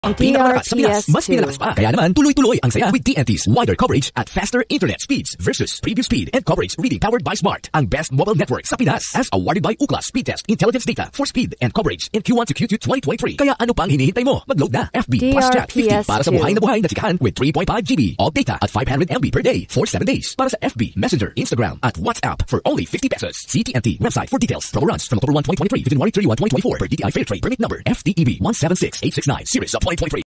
Ang pinakamalakas sa Pinas, mas pinalakas pa. Kaya naman, tuloy-tuloy ang saya with TNT's wider coverage at faster internet speeds versus previous speed and coverage reading powered by Smart. Ang best mobile network sa Pinas as awarded by Ookla Speed Test Intelligence Data for speed and coverage in Q1 to Q2 2023. Kaya ano pang hinihintay mo? Mag-load na FB+Chat 50 para sa buhay na chikahan with 3.5 GB. All data at 500 MB per day for 7 days. Para sa FB, Messenger, Instagram at WhatsApp for only 50 pesos. See TNT website for details. Promo runs from October 1, 2023 to January 31, 2024 per DTI Fair Trade Permit number FTEB 176869 series of 2023.